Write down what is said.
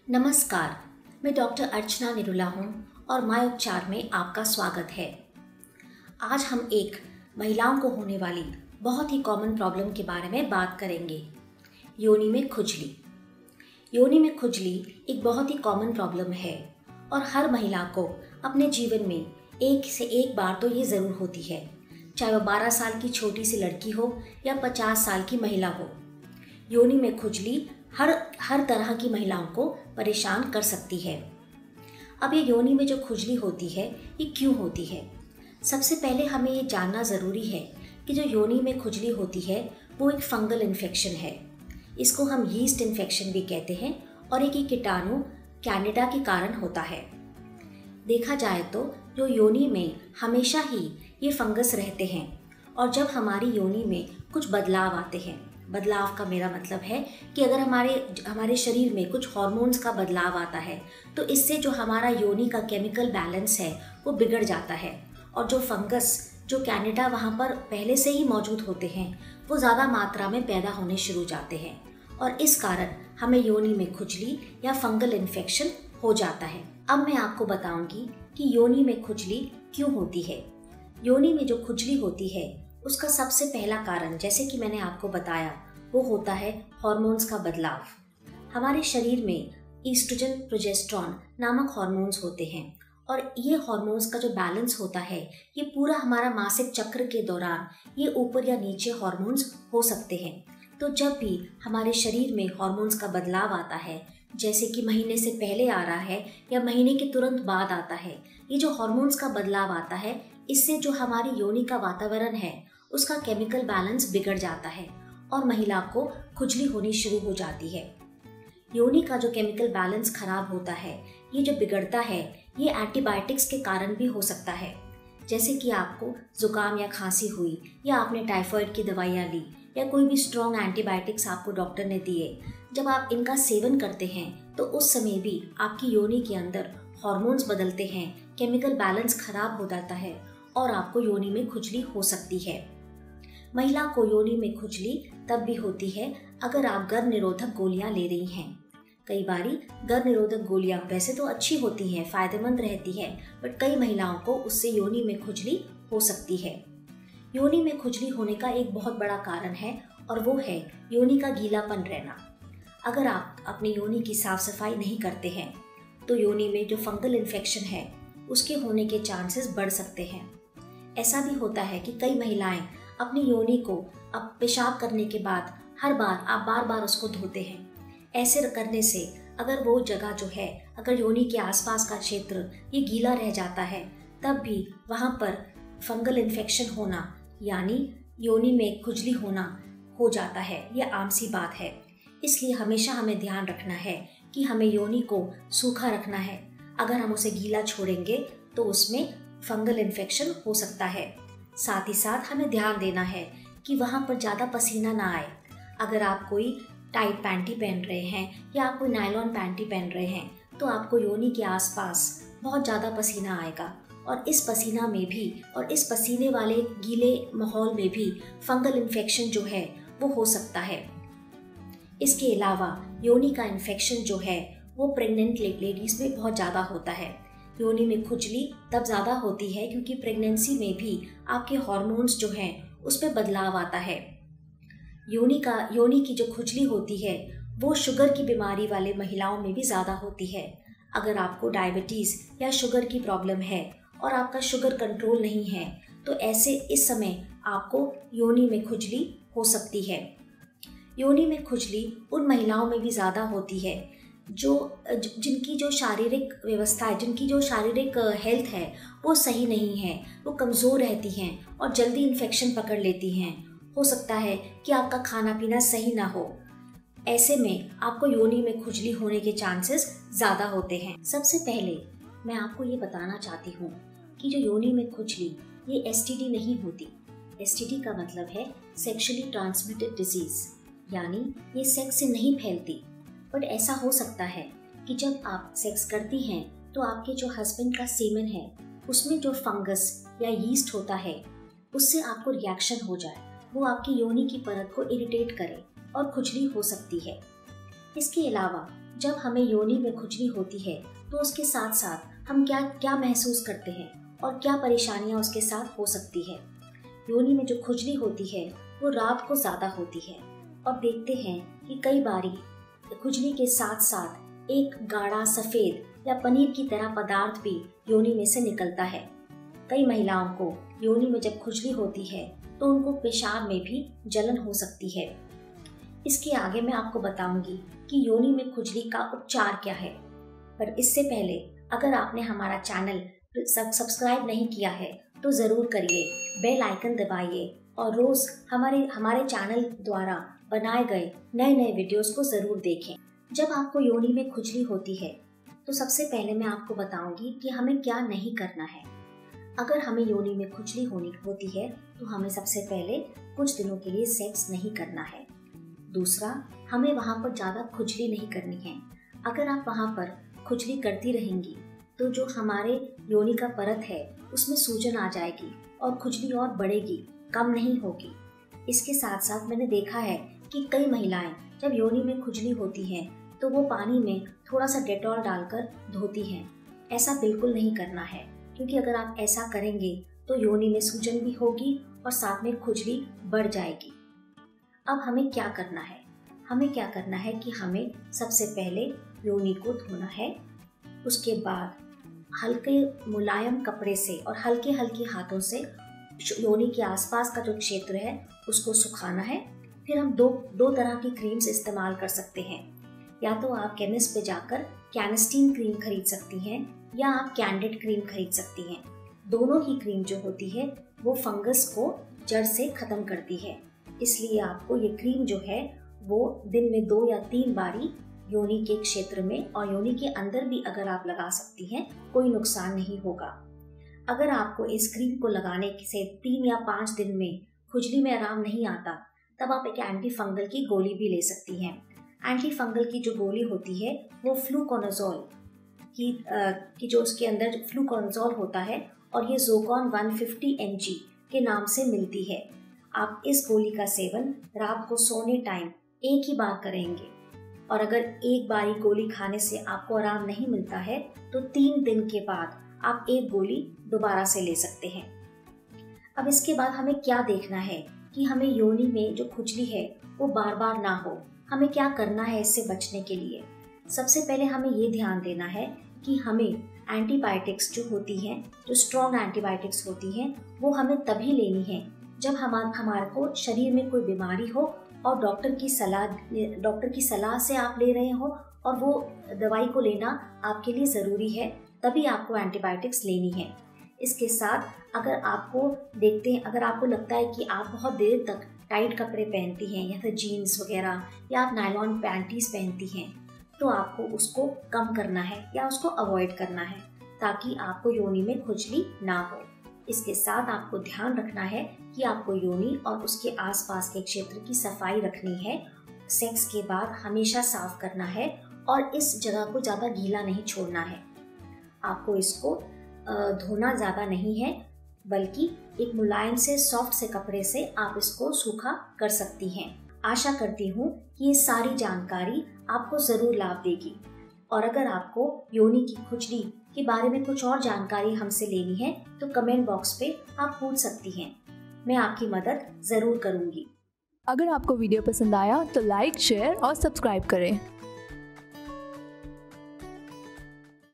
नमस्कार, मैं डॉक्टर अर्चना निरुला हूँ और माय उपचार में आपका स्वागत है। आज हम एक महिलाओं को होने वाली बहुत ही कॉमन प्रॉब्लम के बारे में बात करेंगे। योनि में खुजली। योनि में खुजली एक बहुत ही कॉमन प्रॉब्लम है और हर महिला को अपने जीवन में एक से एक बार तो ये ज़रूर होती है, चाहे वो 12 साल की छोटी सी लड़की हो या 50 साल की महिला हो। योनि में खुजली हर तरह की महिलाओं को परेशान कर सकती है। अब ये योनि में जो खुजली होती है ये क्यों होती है? सबसे पहले हमें ये जानना ज़रूरी है कि जो योनि में खुजली होती है वो एक फंगल इन्फेक्शन है। इसको हम यीस्ट इन्फेक्शन भी कहते हैं और एक कीटाणु कैंडिडा के कारण होता है। देखा जाए तो जो योनि में हमेशा ही ये फंगस रहते हैं और जब हमारी योनि में कुछ बदलाव आते हैं, बदलाव का मेरा मतलब है कि अगर हमारे शरीर में कुछ हार्मोन्स का बदलाव आता है तो इससे जो हमारा योनि का केमिकल बैलेंस है वो बिगड़ जाता है और जो फंगस जो कैंडिडा वहाँ पर पहले से ही मौजूद होते हैं वो ज़्यादा मात्रा में पैदा होने शुरू जाते हैं और इस कारण हमें योनि में खुजली या फंगल इन्फेक्शन हो जाता है। अब मैं आपको बताऊंगी कि योनि में खुजली क्यों होती है। योनि में जो खुजली होती है उसका सबसे पहला कारण, जैसे कि मैंने आपको बताया, वो होता है हार्मोन्स का बदलाव। हमारे शरीर में ईस्ट्रोजन, प्रोजेस्टेरॉन नामक हार्मोन्स होते हैं और ये हार्मोन्स का जो बैलेंस होता है ये पूरा हमारा मासिक चक्र के दौरान ये ऊपर या नीचे हार्मोन्स हो सकते हैं। तो जब भी हमारे शरीर में हार्मोन्स का बदलाव आता है, जैसे कि महीने से पहले आ रहा है या महीने के तुरंत बाद आता है, ये जो हार्मोन्स का बदलाव आता है इससे जो हमारी योनि का वातावरण है उसका केमिकल बैलेंस बिगड़ जाता है और महिला को खुजली होनी शुरू हो जाती है। योनि का जो केमिकल बैलेंस खराब होता है, ये जो बिगड़ता है, ये एंटीबायोटिक्स के कारण भी हो सकता है। जैसे कि आपको जुकाम या खांसी हुई या आपने टाइफाइड की दवाइयाँ ली या कोई भी स्ट्रॉन्ग एंटीबायोटिक्स आपको डॉक्टर ने दिए, जब आप इनका सेवन करते हैं तो उस समय भी आपकी योनि के अंदर हार्मोन्स बदलते हैं, केमिकल बैलेंस खराब हो जाता है और आपको योनि में खुजली हो सकती है। महिला को योनि में खुजली तब भी होती है अगर आप गर्भ निरोधक गोलियां ले रही हैं। कई बारी गर्भ निरोधक गोलियां वैसे तो अच्छी होती हैं, फायदेमंद रहती है, बट कई महिलाओं को उससे योनि में खुजली हो सकती है। योनि में खुजली होने का एक बहुत बड़ा कारण है और वो है योनि का गीलापन रहना। अगर आप अपनी योनि की साफ सफाई नहीं करते हैं तो योनि में जो फंगल इन्फेक्शन है उसके होने के चांसेस बढ़ सकते हैं। ऐसा भी होता है कि कई महिलाएं अपनी योनि को अब पेशाब करने के बाद हर बार आप बार बार उसको धोते हैं। ऐसे करने से अगर वो जगह जो है, अगर योनि के आसपास का क्षेत्र ये गीला रह जाता है तब भी वहाँ पर फंगल इन्फेक्शन होना यानी योनि में खुजली होना हो जाता है। यह आम सी बात है। इसलिए हमेशा हमें ध्यान रखना है कि हमें योनि को सूखा रखना है। अगर हम उसे गीला छोड़ेंगे तो उसमें फंगल इन्फेक्शन हो सकता है। साथ ही साथ हमें ध्यान देना है कि वहाँ पर ज़्यादा पसीना ना आए। अगर आप कोई टाइट पैंटी पहन रहे हैं या आप कोई नायलॉन पैंटी पहन रहे हैं तो आपको योनि के आसपास बहुत ज़्यादा पसीना आएगा और इस पसीना में भी और इस पसीने वाले गीले माहौल में भी फंगल इन्फेक्शन जो है वो हो सकता है। इसके अलावा योनि का इन्फेक्शन जो है वो प्रेग्नेंट लेडीज़ में बहुत ज़्यादा होता है। योनि में खुजली तब ज़्यादा होती है क्योंकि प्रेगनेंसी में भी आपके हार्मोन्स जो हैं उस पर बदलाव आता है। योनि की जो खुजली होती है वो शुगर की बीमारी वाले महिलाओं में भी ज़्यादा होती है। अगर आपको डायबिटीज़ या शुगर की प्रॉब्लम है और आपका शुगर कंट्रोल नहीं है तो ऐसे इस समय आपको योनि में खुजली हो सकती है। योनि में खुजली उन महिलाओं में भी ज़्यादा होती है जिनकी जो शारीरिक व्यवस्था है, जिनकी जो शारीरिक हेल्थ है वो सही नहीं है, वो कमज़ोर रहती हैं और जल्दी इन्फेक्शन पकड़ लेती हैं। हो सकता है कि आपका खाना पीना सही ना हो। ऐसे में आपको योनि में खुजली होने के चांसेस ज़्यादा होते हैं। सबसे पहले मैं आपको ये बताना चाहती हूँ कि जो योनि में खुजली ये एसटीडी नहीं होती। एसटीडी का मतलब है सेक्सुअली ट्रांसमिटेड डिजीज़, यानी ये सेक्स से नहीं फैलती। बट ऐसा हो सकता है कि जब आप सेक्स करती हैं तो आपके जो हस्बैंड का सीमेन है उसमें जो फंगस या यीस्ट होता है उससे आपको रिएक्शन हो जाए, वो आपकी योनि की परत को इरिटेट करे और खुजली हो सकती है। इसके अलावा जब हमें योनि में खुजली होती है तो उसके साथ साथ हम क्या क्या महसूस करते हैं और क्या परेशानियां उसके साथ हो सकती है। योनि में जो खुजली होती है वो रात को ज़्यादा होती है और देखते हैं कि कई बारी खुजली के साथ साथ एक गाढ़ा सफ़ेद या पनीर की तरह पदार्थ भी योनि में से निकलता है। कई महिलाओं को योनि में जब खुजली होती है तो उनको पेशाब में भी जलन हो सकती है। इसके आगे मैं आपको बताऊंगी कि योनि में खुजली का उपचार क्या है। पर इससे पहले अगर आपने हमारा चैनल सब्सक्राइब नहीं किया है तो ज़रूर करिए, बेल आइकन दबाइए और रोज़ हमारे चैनल द्वारा बनाए गए नए नए वीडियोस को ज़रूर देखें। जब आपको योनि में खुजली होती है तो सबसे पहले मैं आपको बताऊंगी कि हमें क्या नहीं करना है। अगर हमें योनि में खुजली होती है तो हमें सबसे पहले कुछ दिनों के लिए सेक्स नहीं करना है। दूसरा, हमें वहाँ पर ज़्यादा खुजली नहीं करनी है। अगर आप वहाँ पर खुजली करती रहेंगी तो जो हमारे योनि का परत है उसमें सूजन आ जाएगी और खुजली और बढ़ेगी, कम नहीं होगी। इसके साथ साथ मैंने देखा है कि कई महिलाएं जब योनि में खुजली होती हैं तो वो पानी में थोड़ा सा डेटॉल डालकर धोती हैं। ऐसा बिल्कुल नहीं करना है, क्योंकि अगर आप ऐसा करेंगे तो योनि में सूजन भी होगी और साथ में खुजली बढ़ जाएगी। अब हमें क्या करना है? हमें क्या करना है कि हमें सबसे पहले योनि को धोना है। उसके बाद हल्के मुलायम कपड़े से और हल्के हल्के हाथों से योनि के आसपास का जो क्षेत्र है उसको सुखाना है। फिर हम दो तरह की क्रीम्स इस्तेमाल कर सकते हैं। या तो आप केमिस्ट पे जाकर कैनेस्टीन क्रीम खरीद सकती हैं या आप कैंडिड क्रीम खरीद सकती हैं। दोनों ही क्रीम जो होती है वो फंगस को जड़ से ख़त्म करती है। इसलिए आपको ये क्रीम जो है वो दिन में 2 या 3 बारी योनि के क्षेत्र में और योनि के अंदर भी अगर आप लगा सकती हैं, कोई नुकसान नहीं होगा। अगर आपको इस क्रीम को लगाने से 3 या 5 दिन में खुजली में आराम नहीं आता, तब आप एक एंटी फंगल की गोली भी ले सकती हैं। एंटी फंगल की जो गोली होती है वो फ्लूकोनाजोल की जो उसके अंदर फ्लूकोनाजोल होता है और ये ज़ोकॉन 150 mg के नाम से मिलती है। आप इस गोली का सेवन रात को सोने टाइम एक ही बार करेंगे और अगर एक बारी गोली खाने से आपको आराम नहीं मिलता है तो 3 दिन के बाद आप एक गोली दोबारा से ले सकते हैं। अब इसके बाद हमें क्या देखना है कि हमें योनि में जो खुजली है वो बार बार ना हो। हमें क्या करना है इससे बचने के लिए? सबसे पहले हमें ये ध्यान देना है कि हमें एंटीबायोटिक्स जो होती हैं, जो स्ट्रॉन्ग एंटीबायोटिक्स होती हैं, वो हमें तभी लेनी है जब हमारे को शरीर में कोई बीमारी हो और डॉक्टर की सलाह से आप ले रहे हो और वो दवाई को लेना आपके लिए ज़रूरी है, तभी आपको एंटीबायोटिक्स लेनी है। इसके साथ अगर आपको लगता है कि आप बहुत देर तक टाइट कपड़े पहनती हैं या फिर जीन्स वगैरह या आप नायलॉन पैंटीज पहनती हैं, तो आपको उसको कम करना है या उसको अवॉइड करना है ताकि आपको योनि में खुजली ना हो। इसके साथ आपको ध्यान रखना है कि आपको योनि और उसके आसपास के क्षेत्र की सफाई रखनी है। सेक्स के बाद हमेशा साफ करना है और इस जगह को ज़्यादा गीला नहीं छोड़ना है। आपको इसको धोना ज़्यादा नहीं है, बल्कि एक मुलायम से सॉफ्ट से कपड़े से आप इसको सूखा कर सकती हैं। आशा करती हूँ कि ये सारी जानकारी आपको ज़रूर लाभ देगी और अगर आपको योनि की खुजली के बारे में कुछ और जानकारी हमसे लेनी है तो कमेंट बॉक्स पे आप पूछ सकती हैं। मैं आपकी मदद ज़रूर करूँगी। अगर आपको वीडियो पसंद आया तो लाइक, शेयर और सब्सक्राइब करें।